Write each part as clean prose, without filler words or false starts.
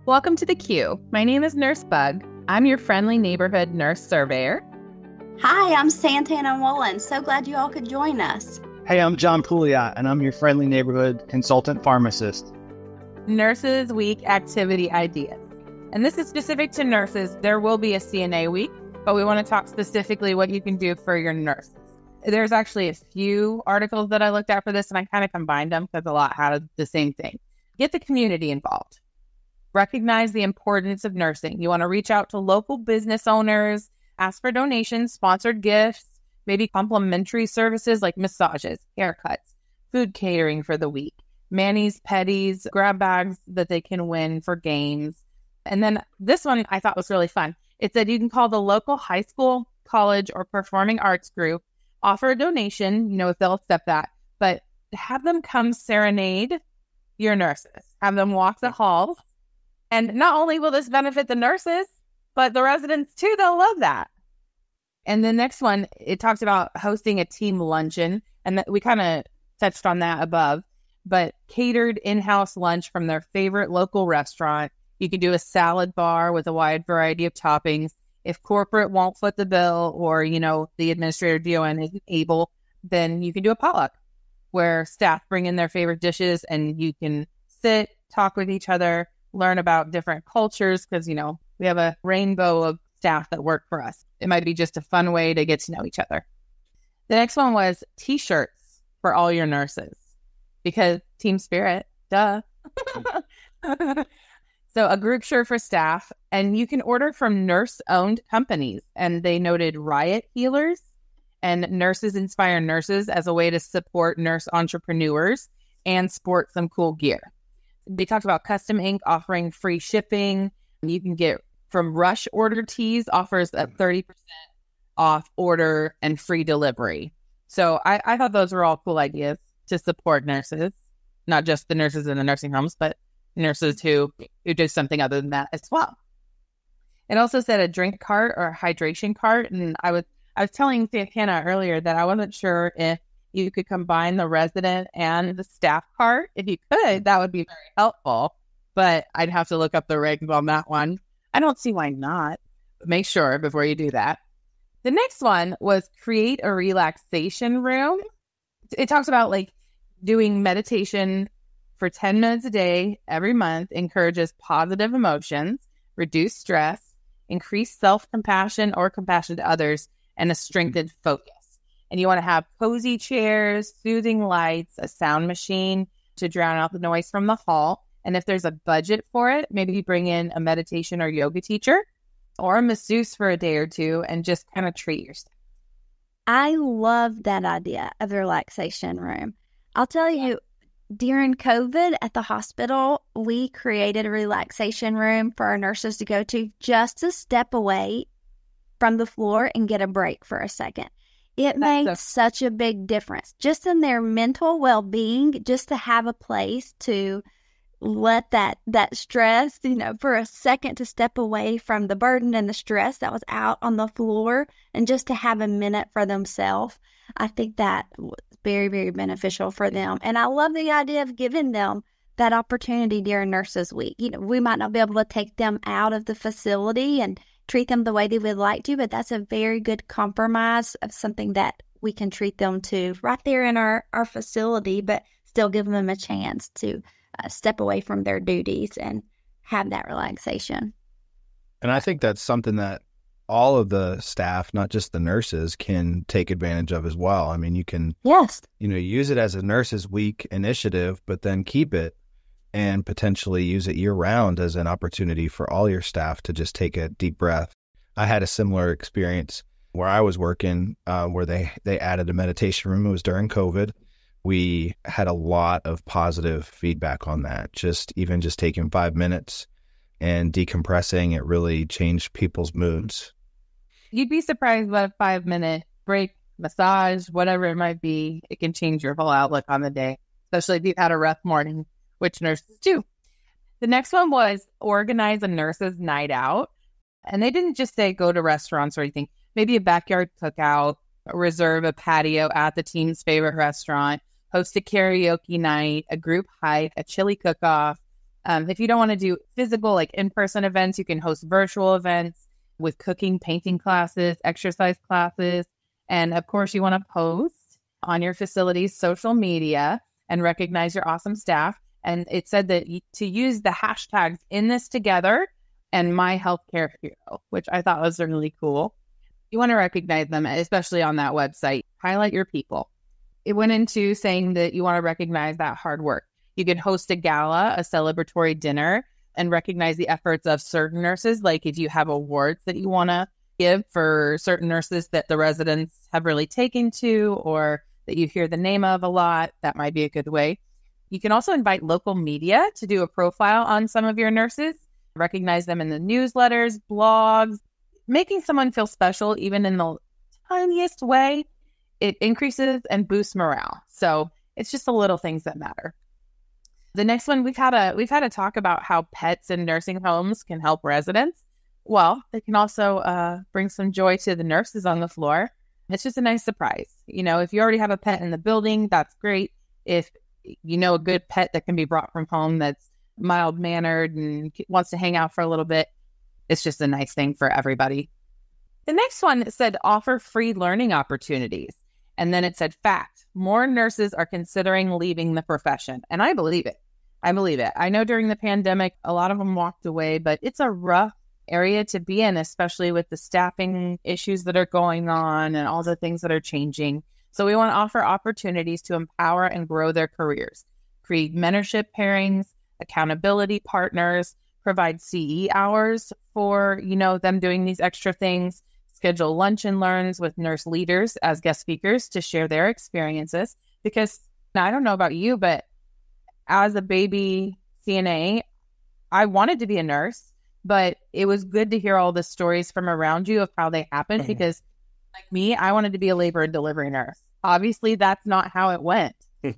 Welcome to the Q. My name is Nurse Bug. I'm your friendly neighborhood nurse surveyor. Hi, I'm Santana Wolin. So glad you all could join us. Hey, I'm John Pouliot, and I'm your friendly neighborhood consultant pharmacist. Nurses Week activity ideas. And this is specific to nurses. There will be a CNA week, but we want to talk specifically what you can do for your nurses. There's actually a few articles that I looked at for this, and I kind of combined them because a lot had the same thing. Get the community involved. Recognize the importance of nursing. You want to reach out to local business owners, ask for donations, sponsored gifts, maybe complimentary services like massages, haircuts, food catering for the week, manis, petties, grab bags that they can win for games. And then this one I thought was really fun. It said you can call the local high school, college, or performing arts group, offer a donation, if they'll accept that, but have them come serenade your nurses, have them walk the halls. And not only will this benefit the nurses, but the residents too. They'll love that. And the next one, it talks about hosting a team luncheon. And we kind of touched on that above, but catered in-house lunch from their favorite local restaurant. You can do a salad bar with a wide variety of toppings. If corporate won't foot the bill or, the administrator DON isn't able, then you can do a potluck where staff bring in their favorite dishes and you can sit, talk with each other, learn about different cultures because, we have a rainbow of staff that work for us. It might be just a fun way to get to know each other. The next one was T-shirts for all your nurses because team spirit, duh. So a group shirt for staff, and you can order from nurse-owned companies. And they noted Riot Healers and Nurses Inspire Nurses as a way to support nurse entrepreneurs and sport some cool gear. They talked about Custom Ink offering free shipping. You can get from Rush Order Tees offers a 30% off order and free delivery. So I thought those were all cool ideas to support nurses, not just the nurses in the nursing homes, but nurses who do something other than that as well. It also said a drink cart or a hydration cart. And I was telling Santana earlier that I wasn't sure if you could combine the resident and the staff cart. If you could, that would be very helpful. But I'd have to look up the regs on that one. I don't see why not. But make sure before you do that. The next one was create a relaxation room. It talks about doing meditation for 10 minutes a day every month, encourages positive emotions, reduce stress, increase self-compassion or compassion to others, and a strengthened focus. And you want to have cozy chairs, soothing lights, a sound machine to drown out the noise from the hall. And if there's a budget for it, maybe you bring in a meditation or yoga teacher or a masseuse for a day or two and just kind of treat yourself. I love that idea of the relaxation room. I'll tell you, during COVID at the hospital, we created a relaxation room for our nurses to go to just to step away from the floor and get a break for a second. It makes such a big difference just in their mental well-being, just to have a place to let that stress, for a second to step away from the burden and the stress that was out on the floor and just to have a minute for themselves. I think that was very, very beneficial for them. And I love the idea of giving them that opportunity during Nurses Week. We might not be able to take them out of the facility and treat them the way they would like to, but that's a very good compromise of something that we can treat them to right there in our facility, but still give them a chance to step away from their duties and have that relaxation. And I think that's something that all of the staff, not just the nurses, can take advantage of as well. I mean, you can use it as a Nurses Week initiative, but then keep it and potentially use it year-round as an opportunity for all your staff to just take a deep breath. I had a similar experience where I was working where they added a meditation room. It was during COVID. We had a lot of positive feedback on that. Just taking 5 minutes and decompressing, it really changed people's moods. You'd be surprised what a 5-minute break, massage, whatever it might be, it can change your whole outlook on the day, especially if you've had a rough morning, which nurses do. The next one was organize a nurses' night out. And they didn't just say go to restaurants or anything. Maybe a backyard cookout, reserve a patio at the team's favorite restaurant, host a karaoke night, a group hike, a chili cook-off, If you don't want to do physical, like in-person events, you can host virtual events with cooking, painting classes, exercise classes. And of course, you want to post on your facility's social media and recognize your awesome staff. And it said that to use the hashtags in this together and my healthcare hero, which I thought was really cool. You want to recognize them, especially on that website. Highlight your people. It went into saying that you want to recognize that hard work. You can host a gala, a celebratory dinner, and recognize the efforts of certain nurses. Like if you have awards that you want to give for certain nurses that the residents have really taken to, or that you hear the name of a lot, that might be a good way. You can also invite local media to do a profile on some of your nurses, recognize them in the newsletters, blogs. Making someone feel special, even in the tiniest way, it increases and boosts morale. So it's just the little things that matter. The next one, we've had a talk about how pets in nursing homes can help residents. Well, they can also bring some joy to the nurses on the floor. It's just a nice surprise. If you already have a pet in the building, that's great. If you know a good pet that can be brought from home that's mild-mannered and wants to hang out for a little bit, it's just a nice thing for everybody. The next one said offer free learning opportunities. And then it said fact, more nurses are considering leaving the profession. And I believe it. I know during the pandemic, a lot of them walked away, but it's a rough area to be in, especially with the staffing issues that are going on and all the things that are changing. So we want to offer opportunities to empower and grow their careers, create mentorship pairings, accountability partners, provide CE hours for, them doing these extra things, schedule lunch and learns with nurse leaders as guest speakers to share their experiences. Because now, I don't know about you, but as a baby CNA, I wanted to be a nurse, but it was good to hear all the stories from around you of how they happened. Because like me, I wanted to be a labor and delivery nurse. Obviously, that's not how it went.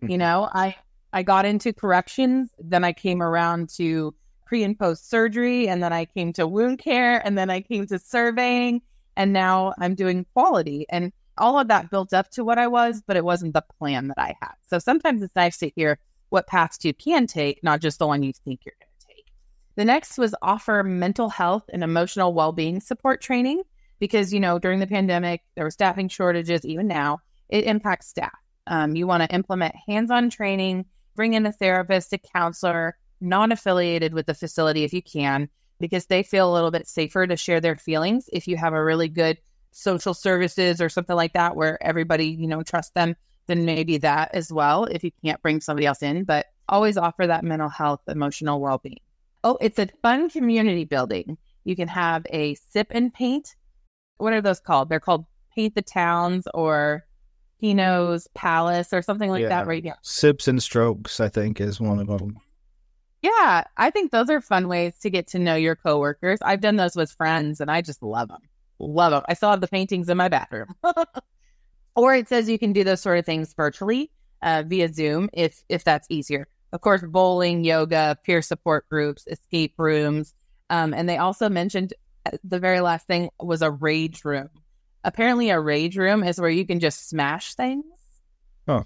I got into corrections, then I came around to pre and post surgery, and then I came to wound care, and then I came to surveying, and now I'm doing quality. And all of that built up to what I was, but it wasn't the plan that I had. So sometimes it's nice to hear what paths you can take, not just the one you think you're going to take. The next was offer mental health and emotional well-being support training, because, during the pandemic, there were staffing shortages. Even now, it impacts staff. You want to implement hands-on training, bring in a therapist, a counselor, non-affiliated with the facility if you can, because they feel a little bit safer to share their feelings. If you have a really good social services or something like that where everybody, trusts them, then maybe that as well if you can't bring somebody else in. But always offer that mental health, emotional well-being. Oh, it's a fun community building. You can have a sip and paint. What are those called? They're called Paint the Towns or Pino's Palace or something like that right now. Sips and Strokes, I think, is one of them. Yeah, I think those are fun ways to get to know your coworkers. I've done those with friends, and I just love them. Love them. I still have the paintings in my bathroom. Or it says you can do those sort of things virtually via Zoom if that's easier. Of course, bowling, yoga, peer support groups, escape rooms. And they also mentioned the very last thing was a rage room. Apparently, a rage room is where you can just smash things. Oh.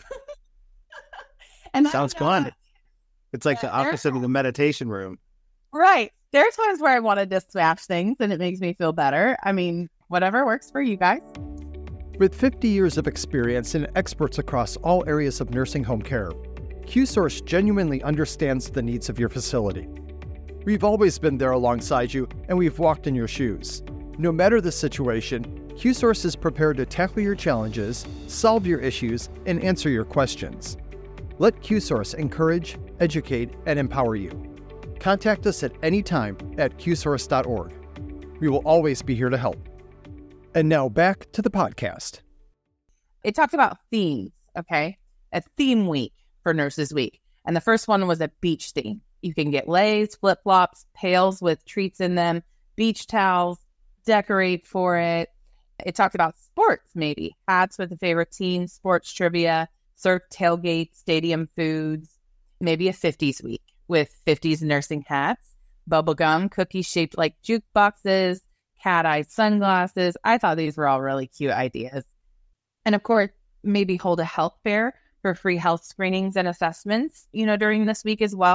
And sounds fun. It's like the opposite of the meditation room. Right. There are times where I wanted to smash things and it makes me feel better. I mean, whatever works for you guys. With 50 years of experience and experts across all areas of nursing home care, QSource genuinely understands the needs of your facility. We've always been there alongside you, and we've walked in your shoes. No matter the situation, QSource is prepared to tackle your challenges, solve your issues, and answer your questions. Let QSource encourage, educate, and empower you. Contact us at any time at qsource.org. We will always be here to help. And now back to the podcast. It talked about themes, okay? A theme week for Nurses Week. And the first one was a beach theme. You can get leis, flip-flops, pails with treats in them, beach towels, decorate for it. It talked about sports, maybe. Hats with a favorite team, sports trivia, surf tailgate, stadium foods, maybe a 50s week with 50s nursing hats, bubblegum, cookies shaped like jukeboxes, cat-eye sunglasses. I thought these were all really cute ideas. And of course, maybe hold a health fair for free health screenings and assessments, during this week as well.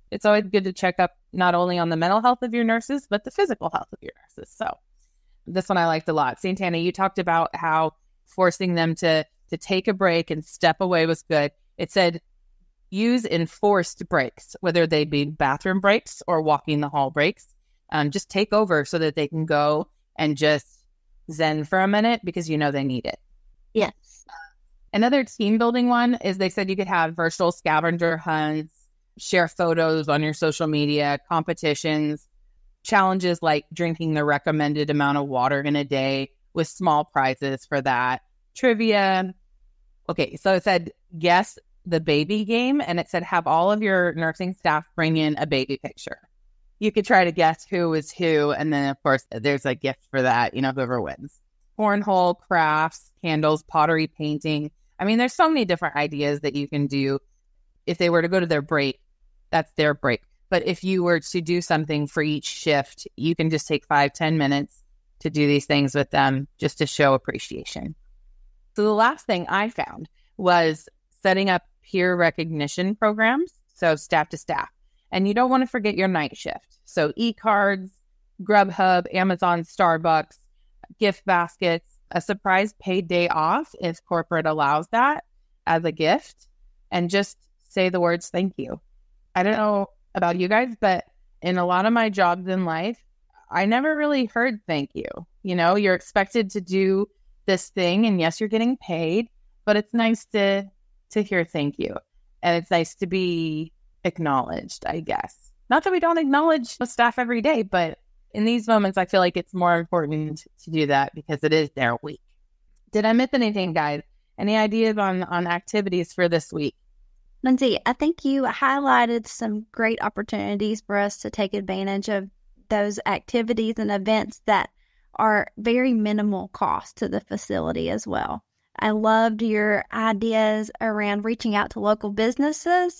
it's always good to check up not only on the mental health of your nurses, but the physical health of your nurses. So this one I liked a lot. Santana, you talked about how forcing them to take a break and step away was good. It said use enforced breaks, whether they be bathroom breaks or walking the hall breaks. Just take over so that they can go and just zen for a minute because you know they need it. Yes. Another team building one is they said you could have virtual scavenger hunts, share photos on your social media, competitions, challenges like drinking the recommended amount of water in a day with small prizes for that. Trivia. Okay, so it said guess the baby game, and it said have all of your nursing staff bring in a baby picture. You could try to guess who is who, and then, of course, there's a gift for that, whoever wins. Cornhole, crafts, candles, pottery, painting. I mean, there's so many different ideas that you can do. If they were to go to their break, that's their break. But if you were to do something for each shift, you can just take 5-10 minutes to do these things with them just to show appreciation. So the last thing I found was setting up peer recognition programs, so staff to staff. And you don't want to forget your night shift. So e-cards, Grubhub, Amazon, Starbucks, gift baskets, a surprise paid day off if corporate allows that as a gift, and just say the words thank you. I don't know about you guys, but in a lot of my jobs in life, I never really heard thank you. You're expected to do this thing, and yes, you're getting paid, but it's nice to hear thank you. And it's nice to be acknowledged, I guess. Not that we don't acknowledge the staff every day, but in these moments, I feel like it's more important to do that because it is their week. Did I miss anything, guys? Any ideas on activities for this week? Lindsay, I think you highlighted some great opportunities for us to take advantage of those activities and events that are very minimal cost to the facility as well. I loved your ideas around reaching out to local businesses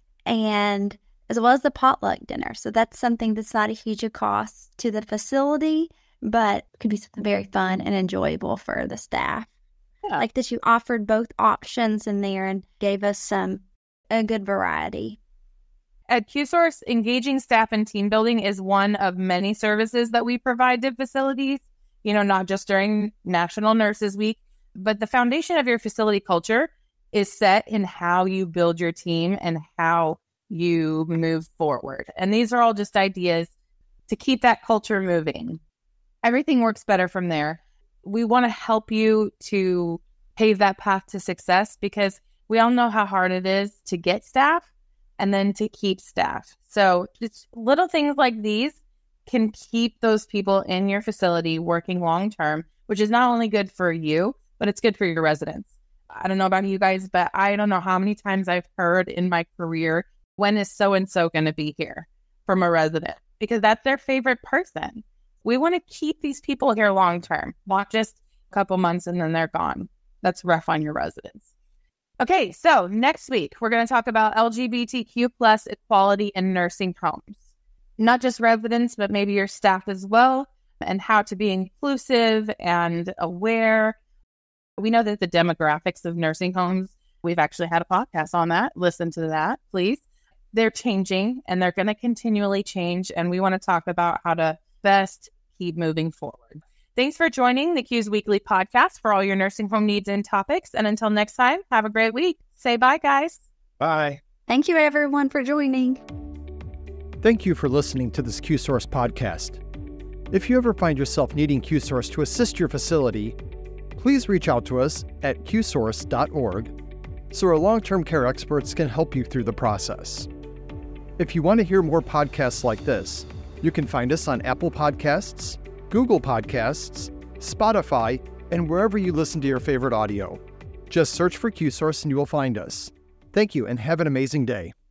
and as well as the potluck dinner. So that's something that's not a huge cost to the facility, but could be something very fun and enjoyable for the staff. Yeah. Like that you offered both options in there and gave us a good variety. At QSource, engaging staff and team building is one of many services that we provide to facilities, not just during National Nurses Week, but the foundation of your facility culture is set in how you build your team and how you move forward. And these are all just ideas to keep that culture moving. Everything works better from there. We want to help you to pave that path to success because we all know how hard it is to get staff and then to keep staff. So just little things like these can keep those people in your facility working long term, which is not only good for you, but it's good for your residents. I don't know about you guys, but I don't know how many times I've heard in my career, when is so-and-so going to be here from a resident? Because that's their favorite person. We want to keep these people here long term, not just a couple months and then they're gone. That's rough on your residents. Okay, so next week, we're going to talk about LGBTQ plus equality in nursing homes. Not just residents, but maybe your staff as well, and how to be inclusive and aware. We know that the demographics of nursing homes, we've actually had a podcast on that. Listen to that, please. They're changing and they're going to continually change. And we want to talk about how to best keep moving forward. Thanks for joining the Q's Weekly podcast for all your nursing home needs and topics. And until next time, have a great week. Say bye, guys. Bye. Thank you, everyone, for joining. Thank you for listening to this QSource podcast. If you ever find yourself needing QSource to assist your facility, please reach out to us at qsource.org so our long-term care experts can help you through the process. If you want to hear more podcasts like this, you can find us on Apple Podcasts, Google Podcasts, Spotify, and wherever you listen to your favorite audio. Just search for QSource and you will find us. Thank you and have an amazing day.